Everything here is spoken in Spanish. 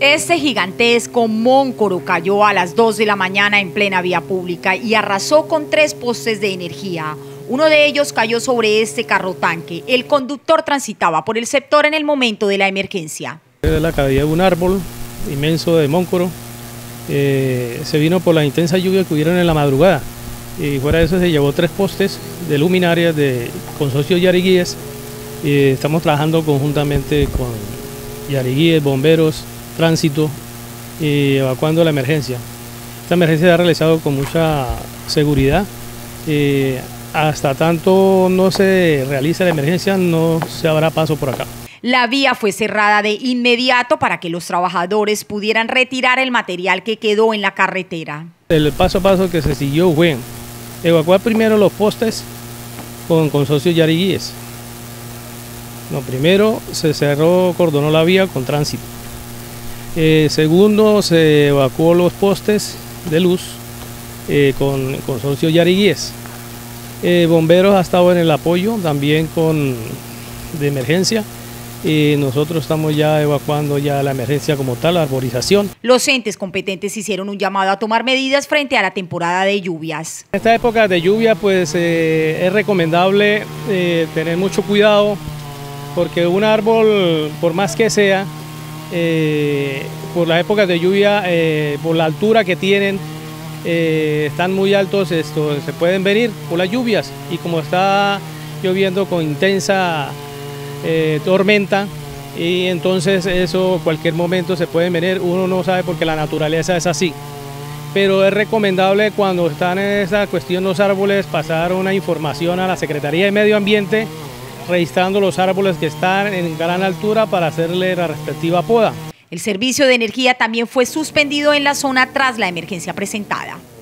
Este gigantesco móncoro cayó a las 2 de la mañana en plena vía pública y arrasó con 3 postes de energía. Uno de ellos cayó sobre este carro tanque. El conductor transitaba por el sector en el momento de la emergencia. Era la caída de un árbol inmenso de móncoro. Se vino por la intensa lluvia que hubieron en la madrugada. Y fuera de eso se llevó 3 postes de luminarias de Consorcio Yariguíes. Estamos trabajando conjuntamente con Yariguíes, bomberos, tránsito y evacuando la emergencia. Esta emergencia se ha realizado con mucha seguridad. Hasta tanto no se realice la emergencia, no se habrá paso por acá. La vía fue cerrada de inmediato para que los trabajadores pudieran retirar el material que quedó en la carretera. El paso a paso que se siguió fue evacuar primero los postes con Consorcio Yariguíes. Primero se cerró, cordonó la vía con tránsito. Segundo, se evacuó los postes de luz con Consorcio Yariguíes. Bomberos ha estado en el apoyo también de emergencia. Y nosotros estamos ya evacuando ya la emergencia como tal, la arborización. Los entes competentes hicieron un llamado a tomar medidas frente a la temporada de lluvias. En esta época de lluvia pues es recomendable tener mucho cuidado, porque un árbol, por más que sea, por la época de lluvia, por la altura que tienen, están muy altos, se pueden venir por las lluvias, y como está lloviendo con intensa tormenta, y entonces eso cualquier momento se puede venir, uno no sabe porque la naturaleza es así. Pero es recomendable cuando están en esa cuestión los árboles pasar una información a la Secretaría de Medio Ambiente registrando los árboles que están en gran altura para hacerle la respectiva poda. El servicio de energía también fue suspendido en la zona tras la emergencia presentada.